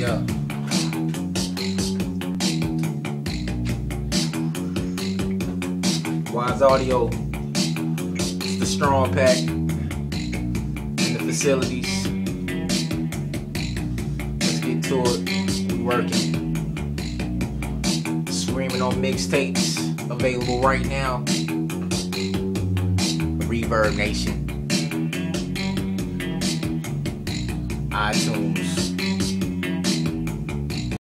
Yeah. Wise Audio, it's the strong pack in the facilities. Let's get to it. We working. Screaming on mixtapes available right now. Reverb Nation. iTunes.